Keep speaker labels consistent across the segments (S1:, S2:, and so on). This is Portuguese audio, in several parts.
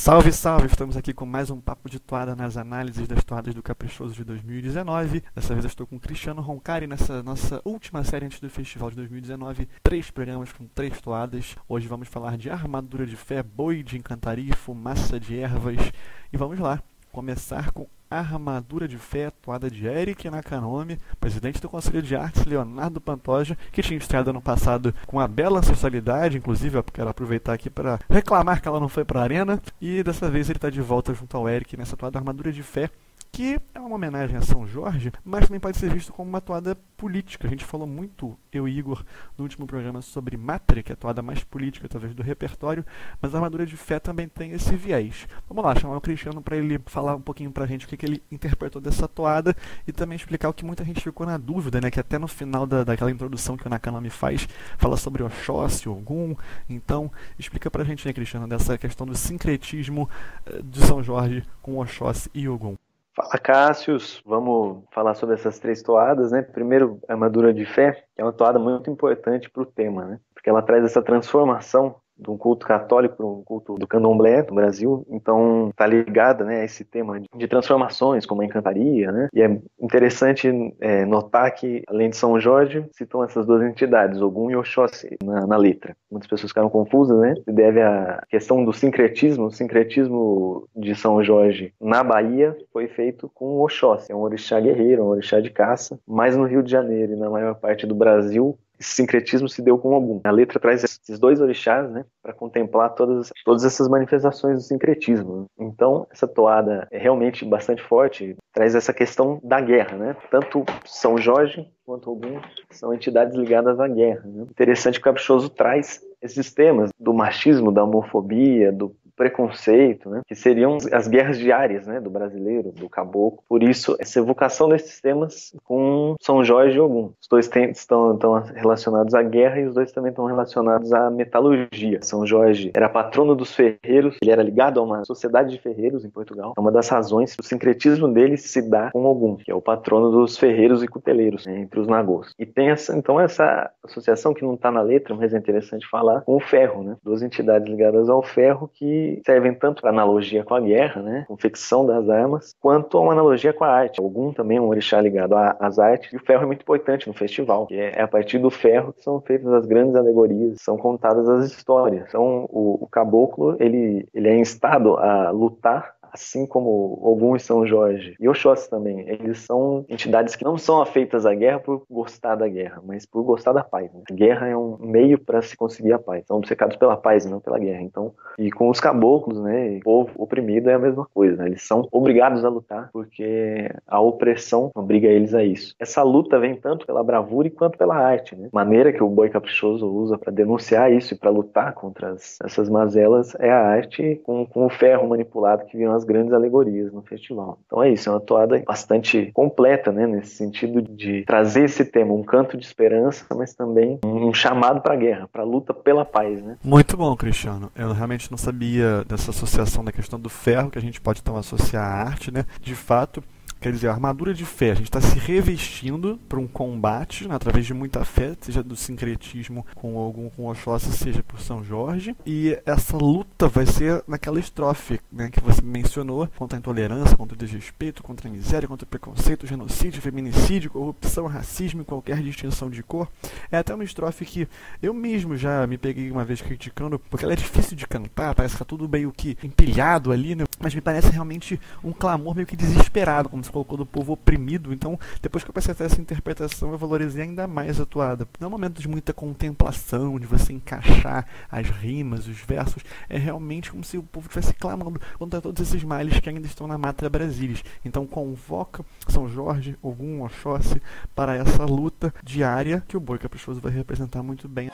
S1: Salve, salve! Estamos aqui com mais um Papo de Toada nas análises das toadas do Caprichoso de 2019. Dessa vez eu estou com o Cristiano Roncari nessa nossa última série antes do festival de 2019. 3 programas com 3 toadas. Hoje vamos falar de Armadura de Fé, Boi de Encantaria, Fumaça de Ervas. E vamos lá, começar com Armadura de Fé, toada de Eric Nakanomi, presidente do Conselho de Artes, Leonardo Pantoja, que tinha estreado ano passado com a bela ancestralidade. Inclusive, eu quero aproveitar aqui para reclamar que ela não foi para a arena, e dessa vez ele está de volta junto ao Eric nessa toada Armadura de Fé, que é uma homenagem a São Jorge, mas também pode ser visto como uma toada política. A gente falou muito, eu e Igor, no último programa sobre Mátria, que é a toada mais política, talvez, do repertório, mas a Armadura de Fé também tem esse viés. Vamos lá, chamar o Cristiano para ele falar um pouquinho pra gente o que ele interpretou dessa toada e também explicar o que muita gente ficou na dúvida, né, que até no final daquela introdução que o Nakanomi faz, fala sobre Oxóssi, Ogum. Então, explica pra gente, né, Cristiano, dessa questão do sincretismo de São Jorge com Oxóssi e Ogum.
S2: Fala, Cássius, vamos falar sobre essas 3 toadas, né? Primeiro, a Armadura de Fé, que é uma toada muito importante para o tema, né? Porque ela traz essa transformação de um culto católico para um culto do candomblé no Brasil. Então tá ligada, né, a esse tema de transformações, como a encantaria, né? E é interessante notar que, além de São Jorge, citam essas 2 entidades, Ogum e Oxóssi, na letra. Muitas pessoas ficaram confusas, né? Se deve à questão do sincretismo. O sincretismo de São Jorge na Bahia foi feito com Oxóssi, é um orixá guerreiro, um orixá de caça, mas no Rio de Janeiro e na maior parte do Brasil, esse sincretismo se deu com Ogum. A letra traz esses 2 orixás, né, para contemplar todas essas manifestações do sincretismo. Então, essa toada é realmente bastante forte, traz essa questão da guerra, né? Tanto São Jorge quanto Ogum são entidades ligadas à guerra, né? Interessante que o Caprichoso traz esses temas do machismo, da homofobia, do preconceito, né, que seriam as guerras diárias, né, do brasileiro, do caboclo. Por isso, essa evocação desses temas com São Jorge e Ogum. Os 2 estão relacionados à guerra e os 2 também estão relacionados à metalurgia. São Jorge era patrono dos ferreiros, ele era ligado a uma sociedade de ferreiros em Portugal. É uma das razões que o sincretismo dele se dá com Ogum, que é o patrono dos ferreiros e cuteleiros, né, entre os nagôs. E tem essa associação que não está na letra, mas é interessante falar, com o ferro, né? 2 entidades ligadas ao ferro que servem tanto para analogia com a guerra, né, confecção das armas, quanto a uma analogia com a arte. Ogum também é um orixá ligado às artes, e o ferro é muito importante no festival, que é a partir do ferro que são feitas as grandes alegorias, são contadas as histórias. Então, o caboclo, ele é instado a lutar, assim como Ogum e São Jorge, e Oxóssi também. Eles são entidades que não são afeitas à guerra por gostar da guerra, mas por gostar da paz, né? A guerra é um meio para se conseguir a paz. São obcecados pela paz e não pela guerra. Então, e com os caboclos, né, o povo oprimido é a mesma coisa, né? Eles são obrigados a lutar porque a opressão obriga eles a isso. Essa luta vem tanto pela bravura quanto pela arte, né? A maneira que o Boi Caprichoso usa para denunciar isso e para lutar contra essas mazelas é a arte com o ferro manipulado que viram as grandes alegorias no festival. Então é isso, é uma toada bastante completa, né, nesse sentido de trazer esse tema, um canto de esperança, mas também um chamado para a guerra, para a luta pela paz, né?
S1: Muito bom, Cristiano. Eu realmente não sabia dessa associação da questão do ferro, que a gente pode então associar à arte, né? De fato, quer dizer, a armadura de fé, a gente está se revestindo para um combate, né, através de muita fé, seja do sincretismo com Ogum, com Oxóssi, seja por São Jorge. E essa luta vai ser naquela estrofe, né, que você mencionou, contra a intolerância, contra o desrespeito, contra a miséria, contra o preconceito, genocídio, feminicídio, corrupção, racismo e qualquer distinção de cor. É até uma estrofe que eu mesmo já me peguei uma vez criticando, porque ela é difícil de cantar, parece que está tudo meio que empilhado ali, né? Mas me parece realmente um clamor meio que desesperado, como se colocou do povo oprimido. Então, depois que eu passei a ter essa interpretação, eu valorizei ainda mais a toada. Não é um momento de muita contemplação, de você encaixar as rimas, os versos. É realmente como se o povo estivesse clamando contra todos esses males que ainda estão na Mátria Brasilis. Então, convoca São Jorge, Ogum, Oxóssi para essa luta diária que o Boi Caprichoso vai representar muito bem.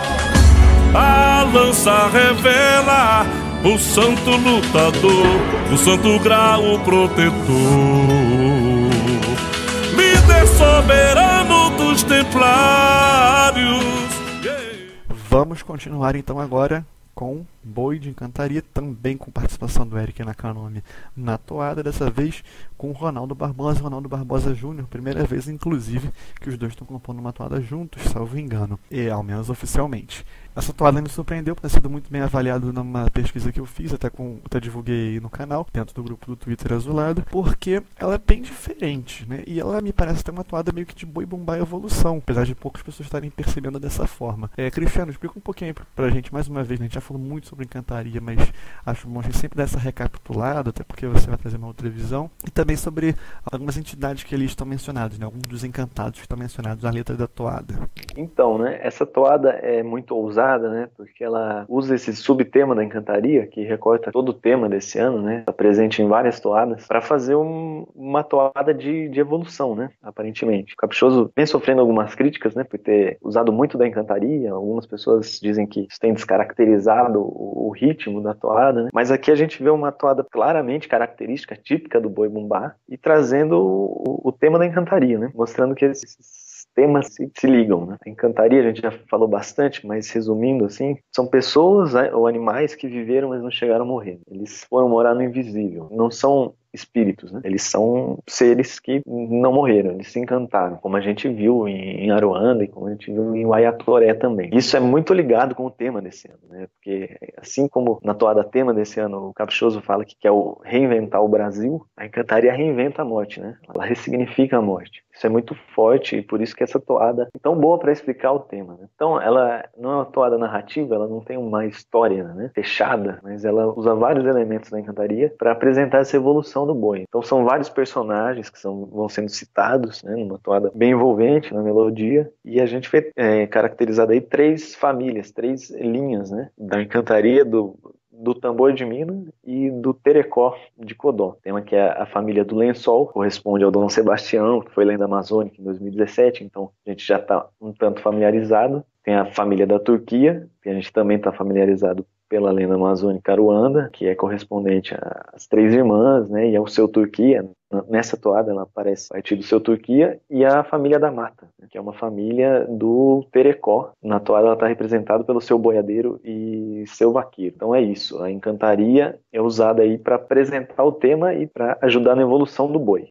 S3: A lança revela o santo lutador, o santo grau protetor, líder soberano dos templários.
S1: Vamos continuar então agora com Boi de Encantaria, também com participação do Eric Nakanomi na toada, dessa vez com o Ronaldo Barbosa Júnior, primeira vez inclusive que os dois estão compondo uma toada juntos, salvo engano, e ao menos oficialmente. Essa toada me surpreendeu por ter sido muito bem avaliado numa pesquisa que eu fiz, até divulguei aí no canal, dentro do grupo do Twitter Azulado, porque ela é bem diferente, né? E ela me parece ter uma toada meio que de Boi Bumbá evolução, apesar de poucas pessoas estarem percebendo dessa forma. Cristiano, explica um pouquinho aí pra gente, mais uma vez, né? A gente já falou muito sobre Encantaria, mas acho bom a gente sempre dar essa recapitulada, até porque você vai trazer uma outra visão, e também sobre algumas entidades que ali estão mencionadas, né? Alguns dos encantados que estão mencionados na letra da toada.
S2: Então, né? Essa toada é muito ousada, né? Porque ela usa esse subtema da Encantaria, que recorta todo o tema desse ano, né? Está presente em várias toadas, para fazer uma toada de evolução, né? Aparentemente. O Caprichoso vem sofrendo algumas críticas, né? Por ter usado muito da Encantaria. Algumas pessoas dizem que isso tem descaracterizado o ritmo da toada, né? Mas aqui a gente vê uma toada claramente característica, típica do Boi Bumbá, e trazendo o tema da Encantaria, né? Mostrando que esses temas se ligam, né? A Encantaria, a gente já falou bastante, mas resumindo assim, são pessoas, né, ou animais que viveram, mas não chegaram a morrer. Eles foram morar no invisível. Não são espíritos, né? Eles são seres que não morreram, eles se encantaram, como a gente viu em Aruanda e como a gente viu em Waiatoré também. Isso é muito ligado com o tema desse ano, né? Porque assim como na toada tema desse ano o Caprichoso fala que quer reinventar o Brasil, a Encantaria reinventa a morte, né? Ela ressignifica a morte. Isso é muito forte e por isso que essa toada é tão boa para explicar o tema, né? Então ela não é uma toada narrativa, ela não tem uma história, né, fechada, mas ela usa vários elementos da Encantaria para apresentar essa evolução do boi. Então são vários personagens que vão sendo citados, né, numa toada bem envolvente na melodia, e a gente vê caracterizado aí 3 famílias, 3 linhas, né, da Encantaria, do tambor de Minas e do terecó de Codó. Tema que é a família do lençol, corresponde ao Dom Sebastião, que foi lenda amazônica em 2017, então a gente já está um tanto familiarizado. Tem a família da Turquia, que a gente também está familiarizado pela lenda amazônica Aruanda, que é correspondente às 3 irmãs, né, e ao seu Turquia. Nessa toada ela aparece a partir do seu Turquia, e a família da Mata, né, que é uma família do Terecó. Na toada ela está representada pelo seu boiadeiro e seu vaqueiro. Então é isso, a Encantaria é usada aí para apresentar o tema e para ajudar na evolução do boi.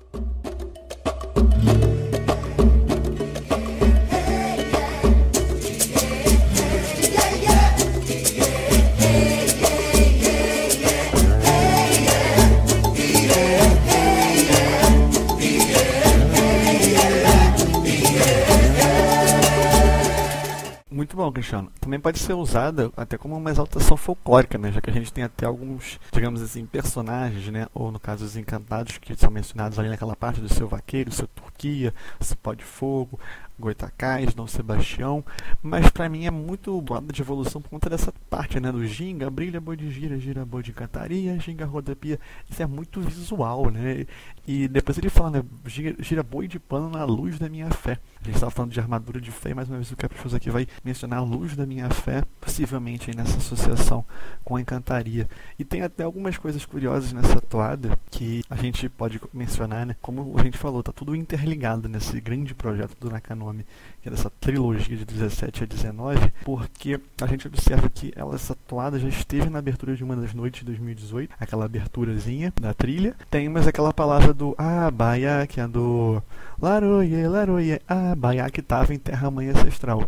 S1: Muito bom, Cristiano. Também pode ser usada até como uma exaltação folclórica, né? Já que a gente tem até alguns, digamos assim, personagens, né? Ou no caso os encantados que são mencionados ali naquela parte do seu vaqueiro, seu Turquia, Cipó de Fogo, Goitacás, Dom Sebastião, mas pra mim é muito doada de evolução por conta dessa parte, né, do ginga, brilha, boi de gira, gira, boi de Encantaria, ginga, rodapia. Isso é muito visual, né, e depois ele fala, né, gira boi de pano na luz da minha fé. A gente estava falando de armadura de fé, e mais uma vez o Caprichoso aqui vai mencionar a luz da minha fé, possivelmente aí nessa associação com a Encantaria. E tem até algumas coisas curiosas nessa toada que a gente pode mencionar, né, como a gente falou, tá tudo interligado nesse grande projeto do Nakanomi, que é dessa trilogia de 17 a 19, porque a gente observa que essa toada já esteve na abertura de Uma das Noites de 2018, aquela aberturazinha da trilha. Tem mais aquela palavra do Abaiá, que é do Laroie, Laroie, Abaiá, que estava em Terra Mãe Ancestral.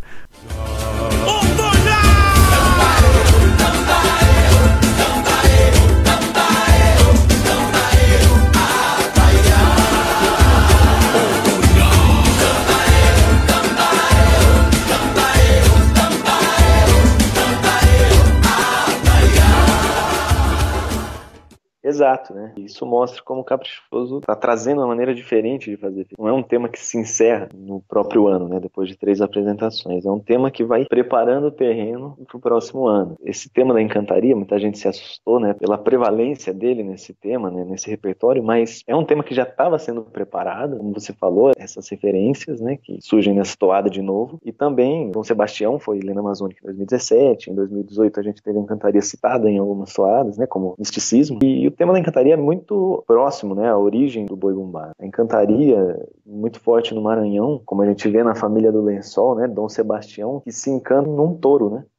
S2: Exato, né? Isso mostra como o Caprichoso está trazendo uma maneira diferente de fazer. Não é um tema que se encerra no próprio ano, né? Depois de 3 apresentações. É um tema que vai preparando o terreno para o próximo ano. Esse tema da Encantaria, muita gente se assustou, né? Pela prevalência dele nesse tema, né? Nesse repertório, mas é um tema que já estava sendo preparado, como você falou, essas referências, né? Que surgem nessa toada de novo. E também, Dom Sebastião foi lenda amazônica em 2017, em 2018 a gente teve a Encantaria citada em algumas toadas, né? Como misticismo. E o tema da Encantaria é muito próximo, né, à origem do Boi Bumbá. A Encantaria, muito forte no Maranhão, como a gente vê na família do Lençol, né, Dom Sebastião, que se encanta num touro, né?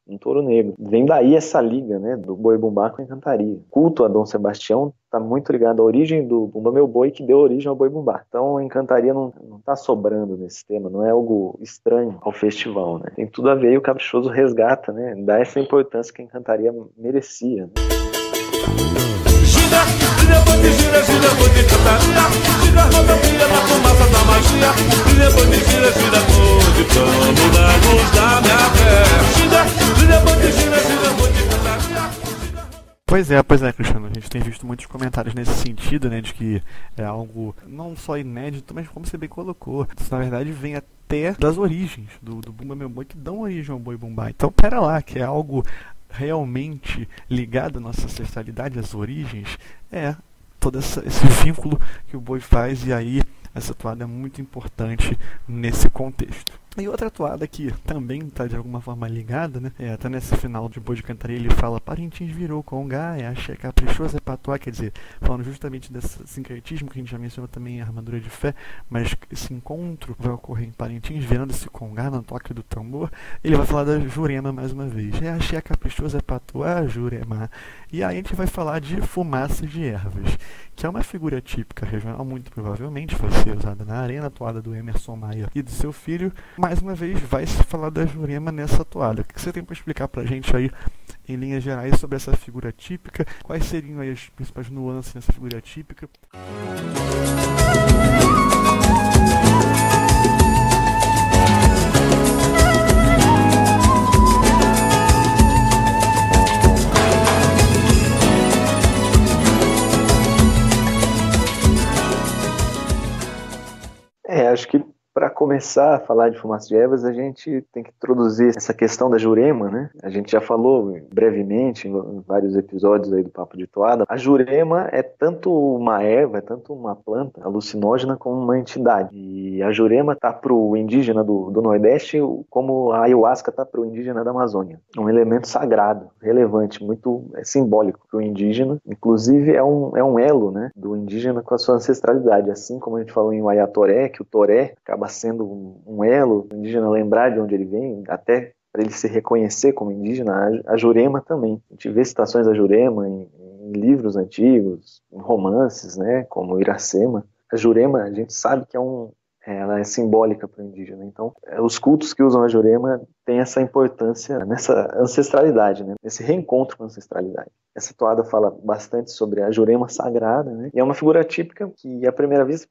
S2: um touro negro. Vem daí essa liga, né, do boi-bumbá com a encantaria. O culto a Dom Sebastião está muito ligado à origem do Bumba Meu Boi, que deu origem ao boi-bumbá. Então a encantaria não está sobrando nesse tema, não é algo estranho ao festival, né? Tem tudo a ver e o Caprichoso resgata, né, dá essa importância que a encantaria merecia, né?
S3: Gira, gira, bode, gira, gira, bode, cantaria. Gira, rodopia na fumaça da magia. Gira, bode, gira, gira, bode, plano da luz da minha fé. Gira, gira, bode, gira, gira, bode, cantaria.
S1: Pois é, Cristiano, a gente tem visto muitos comentários nesse sentido, né, de que é algo não só inédito, mas como você bem colocou, isso na verdade vem até das origens do Bumba Meu Boi, que dão origem ao boi-bumbá. Então, pera lá, que é algo realmente ligado à nossa ancestralidade, às origens, todo esse vínculo que o boi faz, e aí essa toada é muito importante nesse contexto. E outra toada que também está de alguma forma ligada, né? Tá nesse final de Boi de Cantaria, ele fala: Parintins virou congá, axé caprichoso, é patuá, quer dizer, falando justamente desse sincretismo que a gente já mencionou também em Armadura de Fé, mas esse encontro vai ocorrer em Parintins, virando esse congá no toque do tambor. Ele vai falar da Jurema mais uma vez: axé caprichoso, é patuá, Jurema. E aí a gente vai falar de fumaças de ervas, que é uma figura típica regional, muito provavelmente vai ser usada na arena, toada do Emerson Maia e do seu filho. Mais uma vez vai se falar da Jurema nessa toada. O que você tem para explicar pra gente aí, em linhas gerais, sobre essa figura típica? Quais seriam aí as principais nuances nessa figura típica?
S2: Acho que para começar a falar de fumaça de ervas, a gente tem que introduzir essa questão da jurema, né? A gente já falou brevemente em vários episódios aí do Papo de Toada. A jurema é tanto uma erva, é tanto uma planta alucinógena como uma entidade. E a jurema tá para o indígena do Nordeste como a ayahuasca tá para o indígena da Amazônia. Um elemento sagrado, relevante, muito simbólico para o indígena. Inclusive é um elo, né, do indígena com a sua ancestralidade. Assim como a gente falou em Uaiatoré, que o toré acaba sendo um elo, o indígena lembrar de onde ele vem, até para ele se reconhecer como indígena. A Jurema também. A gente vê citações da Jurema em livros antigos, em romances, né, como Iracema. A Jurema, a gente sabe que ela é simbólica para o indígena. Então, os cultos que usam a Jurema têm essa importância nessa ancestralidade, né? Nesse reencontro com a ancestralidade. Essa toada fala bastante sobre a Jurema sagrada, né? E é uma figura típica que, à primeira vista,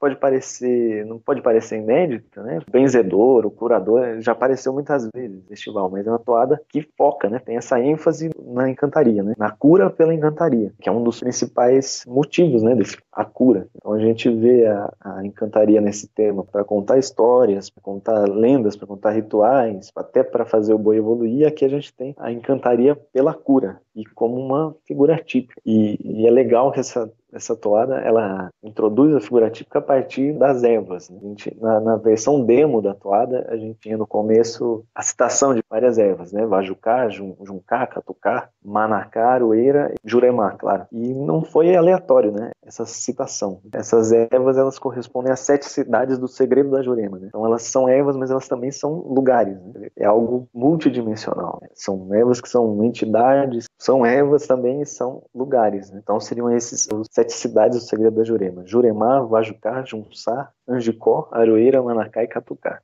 S2: não pode parecer inédita, né? O benzedor, o curador, já apareceu muitas vezes no festival, mas é uma toada que foca, né? Tem essa ênfase na encantaria, né? Na cura pela encantaria, que é um dos principais motivos, né? A cura. Então a gente vê a encantaria nesse tema para contar histórias, para contar lendas, para contar rituais, até para fazer o boi evoluir. E aqui a gente tem a encantaria pela cura, e como uma figura típica. E é legal que essa toada, ela introduz a figura típica a partir das ervas. Na versão demo da toada, a gente tinha no começo a citação de várias ervas, né? Vajucá, Juncá, Catucá, Manacá, Aroeira, Juremá, claro. E não foi aleatório, né? Essa citação. Essas ervas, elas correspondem às 7 cidades do segredo da Jurema, né? Então elas são ervas, mas elas também são lugares, né? É algo multidimensional, né? São ervas que são entidades, são ervas também e são lugares, né? Então seriam esses os 7 cidades do segredo da Jurema: Juremá, Vajucá, Junçá, Angicó, Aroeira, Manacá e Catucá.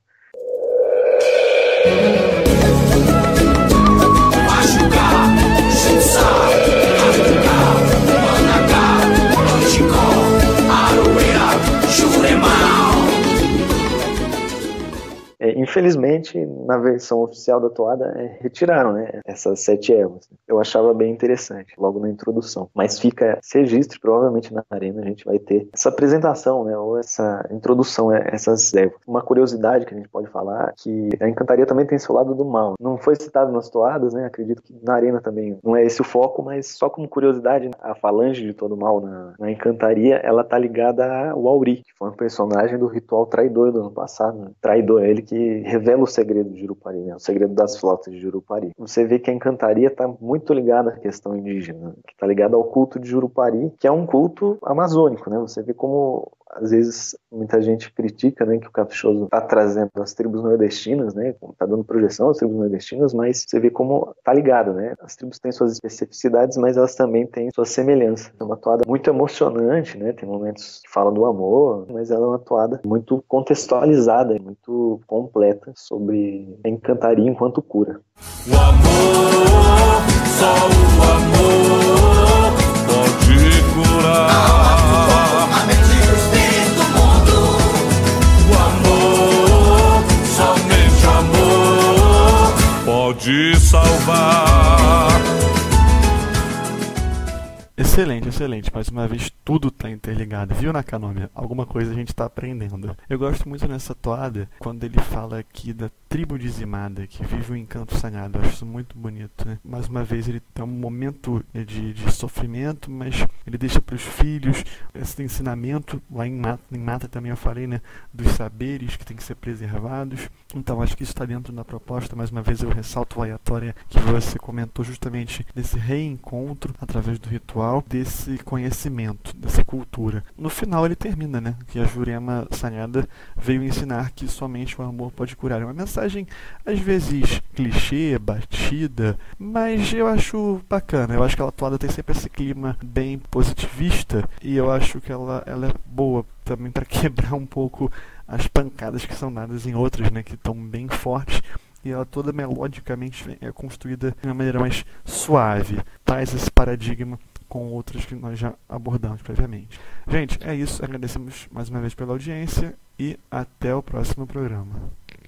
S4: Vajucá, Junçá, Catucá, Manacá, Angicó, Aroeira, Juremá.
S2: Infelizmente, na versão oficial da toada, retiraram, né, essas 7 ervas. Eu achava bem interessante, logo na introdução. Mas fica esse registro, provavelmente na arena a gente vai ter essa apresentação, né, ou essa introdução a essas ervas. Uma curiosidade que a gente pode falar, que a encantaria também tem seu lado do mal. Não foi citado nas toadas, né, acredito que na arena também não é esse o foco, mas só como curiosidade, a falange de todo mal na encantaria, ela tá ligada ao Auri, que foi um personagem do ritual traidor do ano passado, né? Traidor é ele que revela o segredo de Jurupari, né? O segredo das flautas de Jurupari. Você vê que a encantaria está muito ligada à questão indígena, que está ligada ao culto de Jurupari, que é um culto amazônico, né? Você vê como às vezes muita gente critica, né, que o Caprichoso está trazendo as tribos nordestinas, né, está dando projeção às tribos nordestinas, mas você vê como tá ligado, né? As tribos têm suas especificidades, mas elas também têm suas semelhanças. É uma toada muito emocionante, né? Tem momentos que falam do amor, mas ela é uma toada muito contextualizada, muito completa sobre a encantaria enquanto cura.
S3: O amor, só o amor pode curar.
S4: A mente e o espírito do mundo.
S3: O amor, somente amor pode salvar.
S1: Excelente, excelente. Mais uma vez, tudo está interligado. Viu, Nakanome? Alguma coisa a gente está aprendendo. Eu gosto muito nessa toada, quando ele fala aqui da tribo dizimada, que vive o encanto sagrado. Eu acho isso muito bonito, né? Mais uma vez, ele tem um momento de sofrimento, mas ele deixa para os filhos esse ensinamento. Lá em Mata também eu falei, né? Dos saberes que têm que ser preservados. Então, acho que isso está dentro da proposta. Mais uma vez, eu ressalto a Ayatória que você comentou justamente desse reencontro através do ritual, desse conhecimento, dessa cultura. No final ele termina, né? Que a Jurema Sagrada veio ensinar que somente o amor pode curar. É uma mensagem, às vezes, clichê, batida, mas eu acho bacana. Eu acho que a toada tem sempre esse clima bem positivista e eu acho que ela é boa também para quebrar um pouco as pancadas que são dadas em outras, né? Que estão bem fortes. E ela toda melodicamente é construída de uma maneira mais suave. Traz esse paradigma com outras que nós já abordamos previamente. Gente, é isso. Agradecemos mais uma vez pela audiência e até o próximo programa.